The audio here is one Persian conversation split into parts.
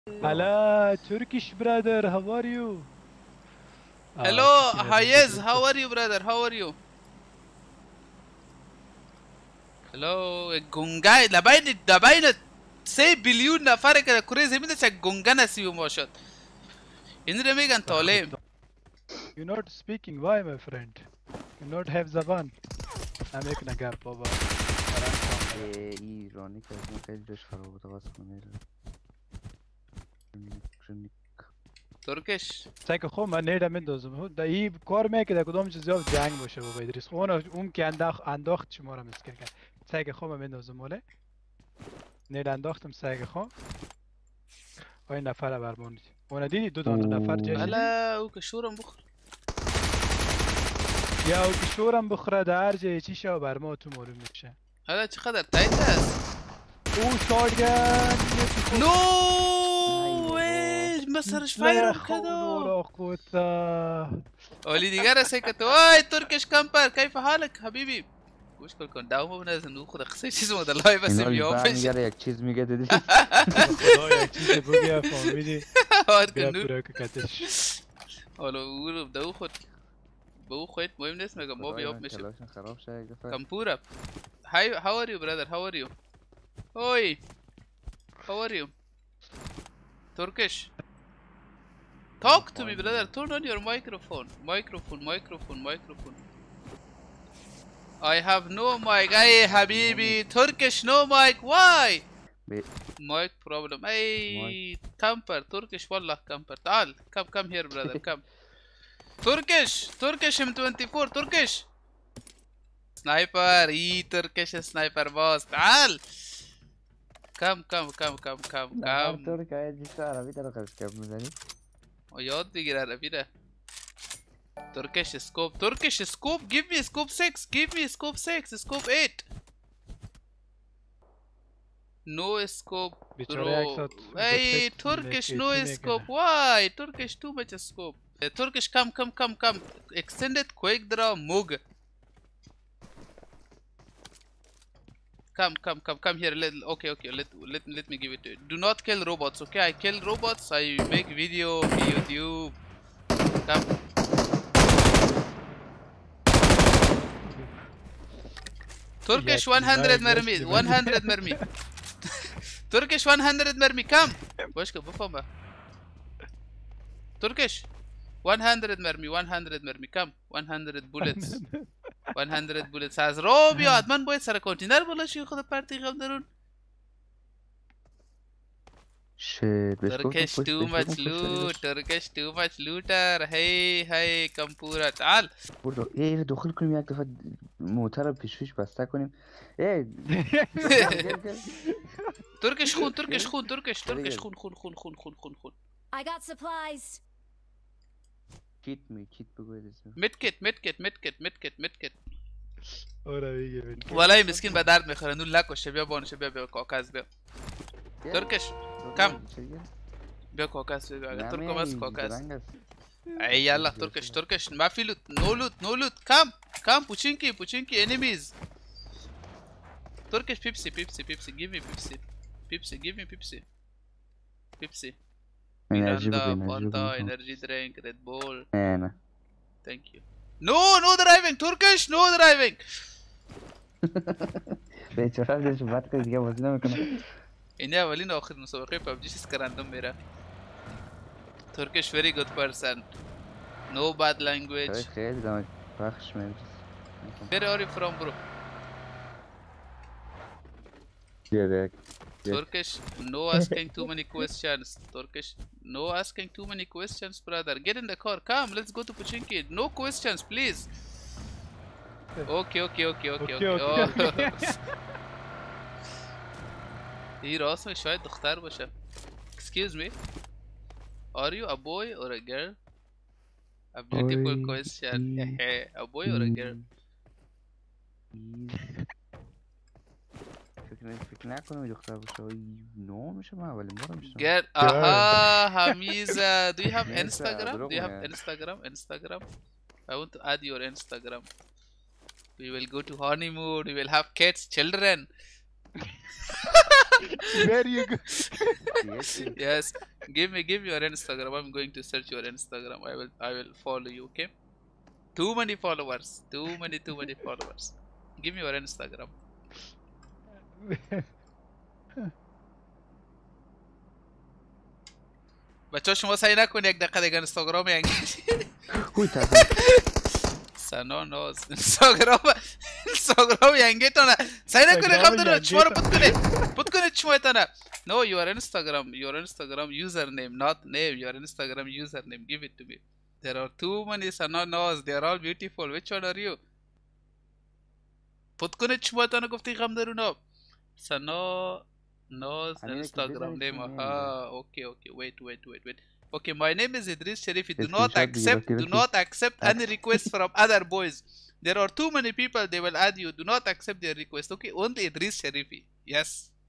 Hello, Turkish brother, how are you? Hello, Kişine benziyor Hayez. direkt. How are you, brother? How are you? Hello, Gungay. Da باين سي بليون نفر كده كوريزي من ده جونجانا سيو موشت. إن ده ميجان توليم. You're not speaking, why my friend? You not have Zaban. I'm making a gap, Baba. ایرانی که از اون خیلی جاش خرابه تقاس کنه ترکش. سعی خو من نیدم میندازم. دا ای کار میکنه کدام چیز زیاد جنگ باشه بابا ادریس. اون که انداخت شما رو مسکر کرد. سعی خو من میندازم ولی. نید انداختم سعی خو. این نفر برمون. اون دیدی دو نفر جشن. ألا وكشورم بخر. یا او کشورم بخوره در جای چی شو برما تو معلوم میشه. هلا چه قدر تایت است. او شارگن. نو ويش مسرش فايرم كده. ولی دیگر سيكت واي تركش كامبر كيف حالك حبيبي؟ گوش کن داومو بنازن نو خود خسه چیز مدل لای بس میافش. یک چیز میگه دیدی خدا یک چیز بگه فهمیدی آره بیا کنو. پورا که کتش حالا او دو خود به خودت مهم نیست میگم ما بیاب میشه. خراب شه یک دفعه کمپورا. Hi, how are you, brother? How are you? Oi, how are you? Turkish. Talk to me, brother. Turn on your microphone. Microphone. I have no mic. Hey, Habibi. Turkish, no mic. Why? Mic problem. Hey, camper. Turkish, wallah, camper. تعال. Come here, brother. Come. Turkish M24. Turkish. سنايبر اي تركش سنايبر باص تعال كم ترک های جیست عربی در قرش کب میزنی یاد بگیر عربی ده ترکش سکوپ give me scope 6 give me scope 6 scope 8 no scope bro hey Turkish no scope why Turkish too much scope Turkish come extended quick draw mug Come here. Okay. Let me give it to you. Do not kill robots, okay? I kill robots. I make video for YouTube. Come. Turkish 100 mermi. 100 mermi. Turkish 100 mermi. Come. Boşka bufama. Turkish 100 mermi. 100 mermi. Come. 100 bullets. 100 bullets از رو بیاد من باید سر کانتینر بلاشی خود پرتیقم درون ترکش too much looter هی کمپورا تعال ای دخل کنیم یک دفعه موتر رو پیش بسته کنیم ای ترکش خون I got supplies. کیت بگوید مدکت آره میگه والله مسکین به درد میخوره نو لکشه بیا بانشه بیا کاکاز بیا ترکش کم بیا کاکاز بیا اگر ترکم از کاکاز ای یالا ترکش ما فی لوت نو لوت کم پوچینکی انیمیز ترکش پیپسی give me پیپسی Miranda, Fanta, energy drink, Red Bull. نه Thank you. No driving, Turkish, no driving. بیچاره دلش بد که دیگه بازی نمیکنه اینه اولین آخر مسابقه پبجی چیز کردم میره. Turkish very good person. No bad language. خیلی دامه بخش میرس Where are you from, bro? Turkish, no asking too many questions. Turkish, no asking too many questions, brother. Get in the car. Come, let's go to Pochinki. No questions, please. Okay. این راست می شاید دختر باشه. Excuse me. Are you a boy or a girl? A beautiful question. A boy or a girl? فکر نکنم دختر باشه نو میشه من اولین بار میشم Girl. Aha, Hamiza. Do you have Instagram? I want to add your Instagram. We will go to honeymoon. We will have kids, children. Where you go? Yes. Give me your Instagram. I'm going to search your Instagram. I will follow you, okay? Too many followers. Too many followers. Give me your Instagram. بچه شما سعی نکنید یک دقیقه دیگه اینستاگرام انگلیسی سنا ناز اینستاگرام ینگیتونه سعی نکنید قبل شما رو پت کنید شمایتونه No, your Instagram username, not name. Your Instagram username. Give it to me. There are too many Sana Naz. They are all beautiful. Which one are you? Put kunich shmatana gufti kham daruna. Sana Naz Instagram name. Okay. Wait. Okay, my name is Idris Sharifi. Do not accept any requests from other boys. There are too many people. They will add you. Do not accept their request. Okay, only Idris Sharifi. Yes.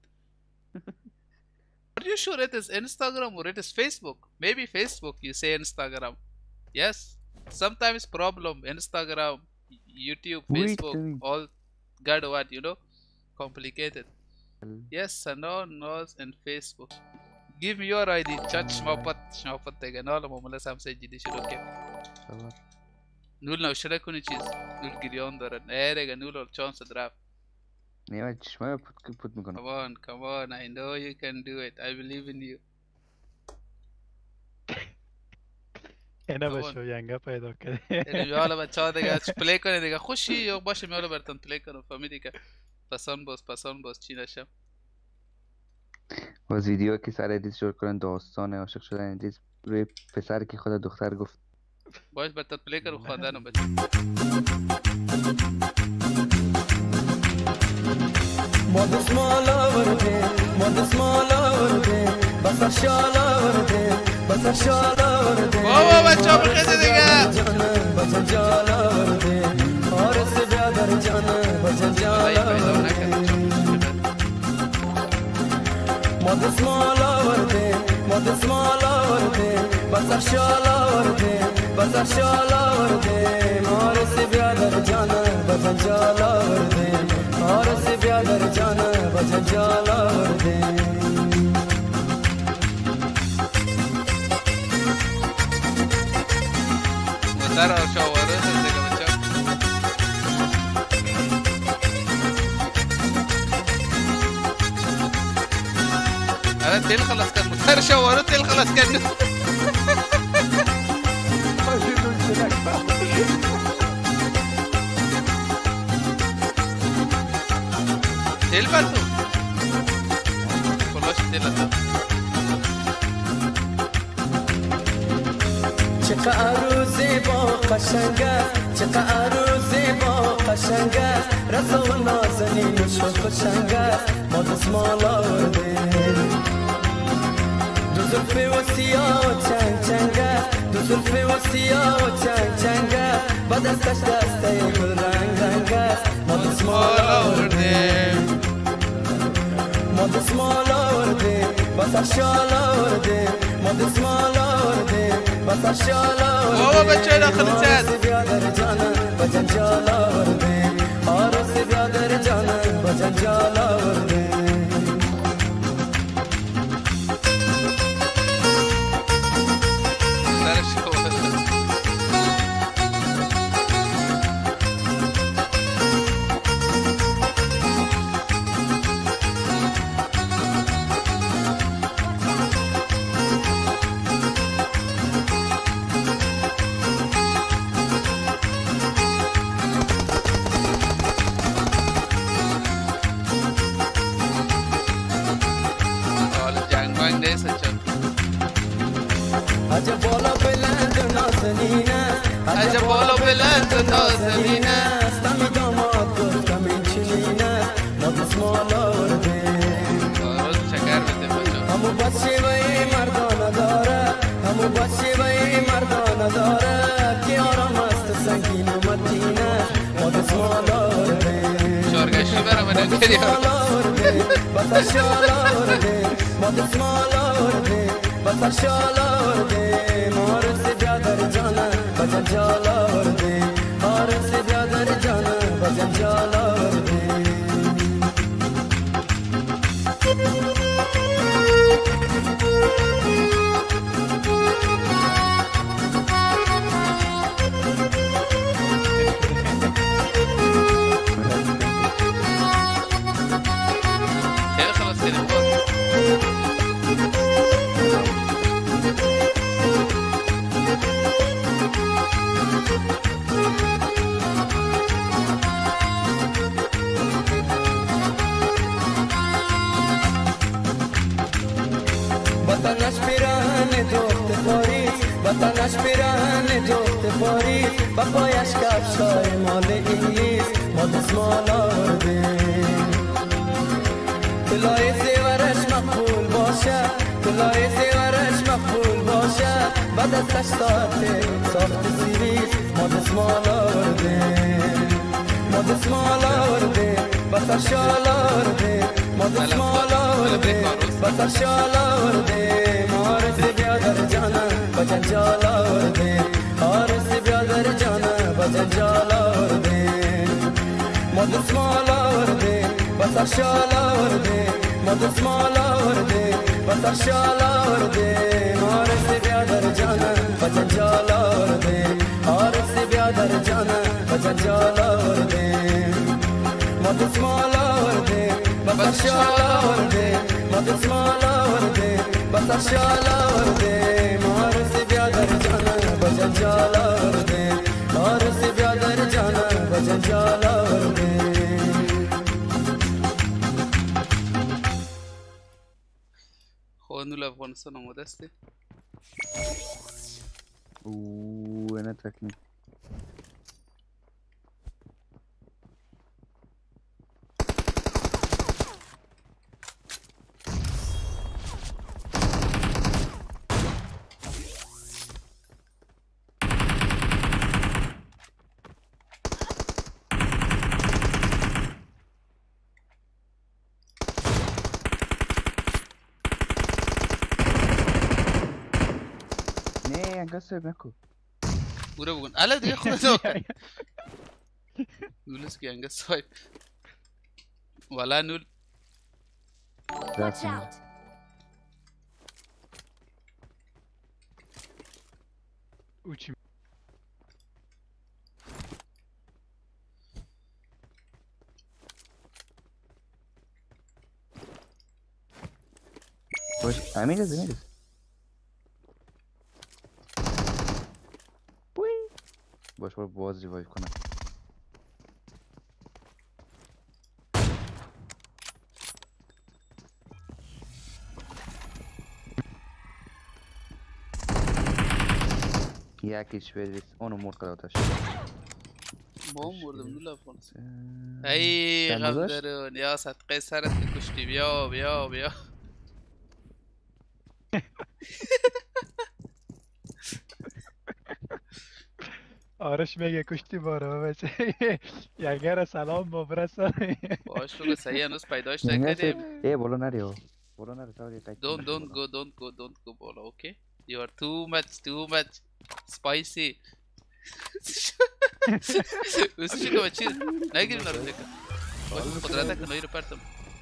Are you sure it is Instagram or it is Facebook? Maybe Facebook, you say Instagram. Yes. Sometimes problem. Instagram, YouTube, Facebook, all God what, complicated. Yes, Sana, Naz, and Facebook. Give me your ID. Chat shmapat tega. Nala mamala samse jidi shiro ke. Nul na ushara kuni cheez. Nul girion daran. Erega nul or chance draft. Come on, I know you can do it. I believe in you. اینا بشو ینگا پیدا کرد. حالا بچه‌ها دیگه پلی کنه دیگه خوشی یا باشه میاله براتون پلی کنم فهمیدی که پسند باز چی نشم. باز ویدیو که سر ادیت شروع کردن داستان عاشق شدن ادیت روی پسر که خود دختر گفت. باش براتون پلی کنم خواندنم بچه. Mod smala verde, basar shala verde. Baba bachcha bkhede diga. Bajan jala verde, aur se byaadar jana, bajan jala verde. Mod smala verde, basar shala verde, aur se byaadar jana, bajan jala verde. और से प्यादर जाना बजन जाला वर्दे Tara şavarı sözde kapatacağım. Evet tel خلاص كان مختار شاورة tel خلاص كان تل برتو كلاش تل أتا چقا عروزی با قشنگه چقا عروزی با قشنگه رسول نازنین شو خوشنگه ما دسمالا ورده دو زلفی و سیاه و چنگ چنگه دو زلفی و سیاه و چنگ چنگه با دستش دسته گل رنگ رنگه ما دسمالا ورده ما دسمالا ورده basar shala verde mod smala verde basar shala verde بابا بچه داخل چت بیادر جانا بجن جالا verde aur se بیادر جانا بجن جالا verde Ajabolo belando nazenina stami damat gostami chinina mod smala verde roz shakar bete bacho hum bachche vai mardana dara ki ara mast sangin madina mod smala verde shorgashi bara bana kedi basar shala verde mod smala verde basar shala verde mor se byadar jana bajan jala verde aur se byadar jana bajan jala verde پیران دوخت پاریس وطنش پیران دوخت پاریس با پایش کفشای مال انگلیس ما دست مال آوردیم طلای زیورش مقبول باشه طلای زیورش مقبول باشه با دستش ساخت سیریس ما دست مال آوردیم ما دست مال آوردیم با سرشال آوردیم ما دست مال آوردیم با سرشال آوردیم آرس بیادر جانم با جنجال آوردیم آرس بیادر جانم با جنجال آوردیم ما دست مال آوردیم با سرشال آوردیم ما دست مال آوردیم با سرشال آوردیم آرس بیادر جانم با جنجال آوردیم آرس بیادر جانم با جنجال آوردیم ما دست مال آوردیم با سرشال آوردیم ما دست مال آوردیم با سرشال آوردیم آرس بیادر جانم با جنجال آوردیم آرس بیادر جانم با جنجال آوردیم خوانول افغانستان آماده استی؟ اوه انا تکنیک قصب نکو برو بگن الان دیگه خودت آکن نولس که انگه سایب والا نول Watch out. اوچی باش امیرز باش باز ریوایو کنم یکیش بریز اونو مرد قدوتش ما هم مردم نول افغانستان ای غم درون یا صدقه سرت که کشتی بیا بیا بیا آرش میگه کشتی بارو بچه یگر سلام مبرسه باش رو صحیح هنوز پیداش نکردیم ای بالا نریو بالا نری سوری don't go بالا اوکی you are too much spicy اوسه چیکار چی نگیریم نرو دیگه باش قدرت کنایی رو پرتم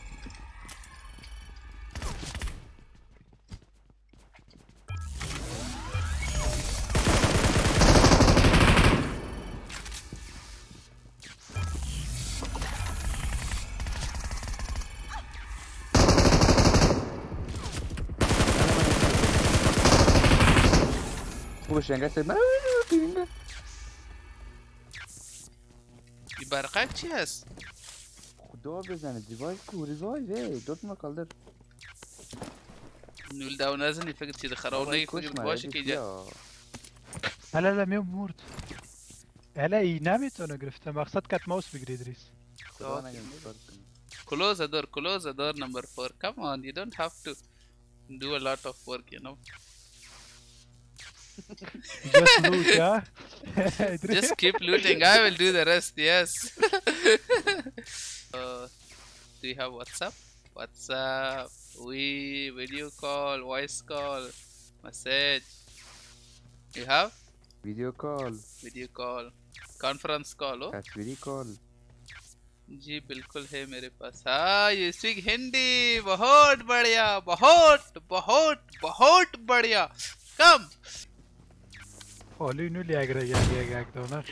خوبش انگه سید من این برقک چی هست؟ خدا بزنه ریوایو کو ریوایو دوت ما کالدر نول داو نزنی فکر چیز خراب نگی فکر باشه که اینجا هلا میمورد هلا ای نمیتونه گرفته مقصد کت ماوس بگیری ادریس خدا نگه close the door number 4 come on you don't have to do a lot of work you know just loot yeah just keep looting I will do the rest yes do you have WhatsApp video call voice call message you have video call conference call हो تصویری कॉल जी बिल्कुल है मेरे पास हाँ you speak Hindi बहुत बढ़िया बहुत बढ़िया come حالی نو لیاگره یک دونه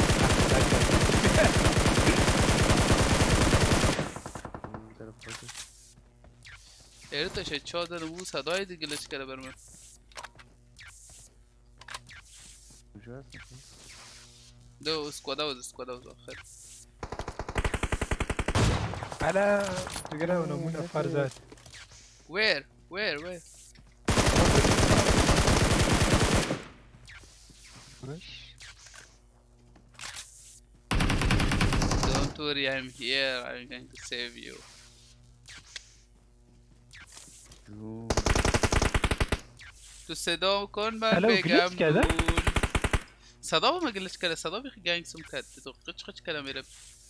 ارتش چادر مو صدای دیگه گلش کرده بر من دو اسکوادا آخر على تقرا نمونه فرزات where باش. Don't worry, I'm here. I'm going to save you. تو صدا کن من الو، بگم گلیچ کرده؟ نون. صدا با گلیچ کرده، صدا بخی گنگسم کرد. تو قچ قچ کرده میره.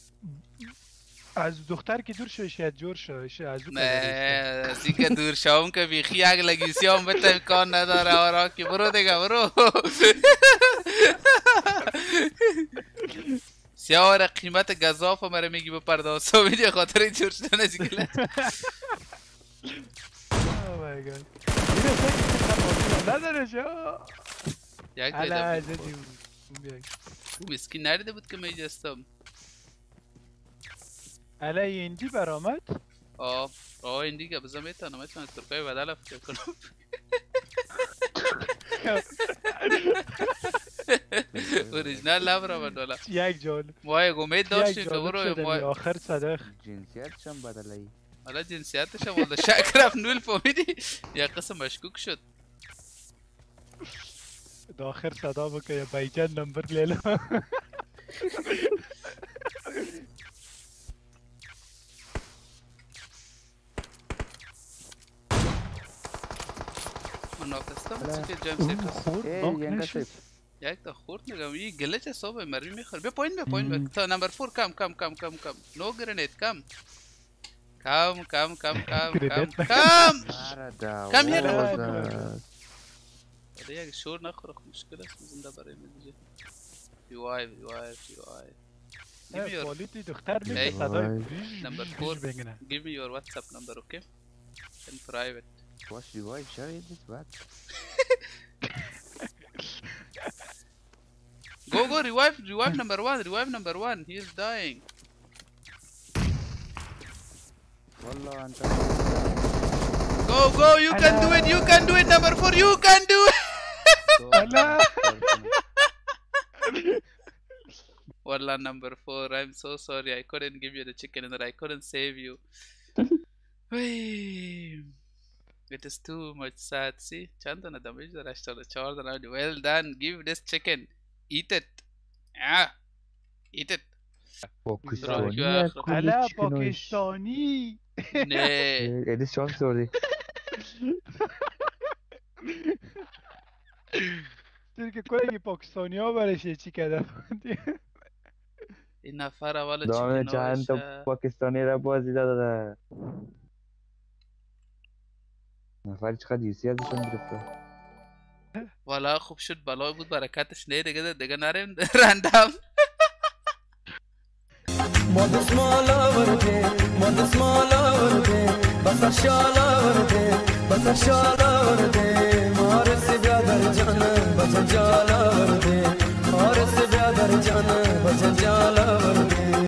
از دختر که دور شوی شاید جور شوی از او نه از این که دور شوم که بیخی یک لگیسی هم بهت امکان نداره. آرا که برو دیگه برو. سیاه قیمت گذاف مرا میگی بپرداز سومیدی خاطر جور شدن از این گلیچ. Oh my god. نداره شو. یک علا دیدم عزیزی او مسکین نریده بود که می جستم. علا ایندی برآمد. این دیگه بذار میتونم ترکای بدل افکر کنم. اوریجنال لب من دولا یک جال مای امید داشتیم که برو مای آخر صدق جنسیتش هم بدلی. حالا جنسیتش هم والله شک رفت نول فهمیدی یک قسم مشکوک شد. آخر صدا بکن یا بیجان نمبر لیلا. ناکستم که جمع سیف خورد یک تا خورد نگم یه گلچ صابه مرمی میخوره. بیا پایین تا نمبر 4 کم نو گرنیت کم یک شور نخوره مشکل است زنده برای من. ریوایو کوالیتی دختر میشه صدای number 4 give me your WhatsApp number okay in private. What's revive? Share this what? Go revive number 1 he is dying. والله انت go you can do it number 4 you can do it. Wallah number 4 I'm so sorry I couldn't give you the chicken and I couldn't save you. It is too much sad. See چند دانه دمیج داره 84 دانه. Well done give this chicken eat it eat it. علا پاکستانی نه ادیس شانس داری که کلی پاکستانی ها برشه چی کده. این نفر اول دامه چیکن چند تا پاکستانی را بازی داده. نفر چقدر یوسی ازشون گرفته. والا خوب شد بلا بود برکتش نه دیگه نریم رندم. مادس مالا ورده بس شالا ورده مارس برادر جانم بچه جالا ورده مارس برادر جانم بچه جالا ورده.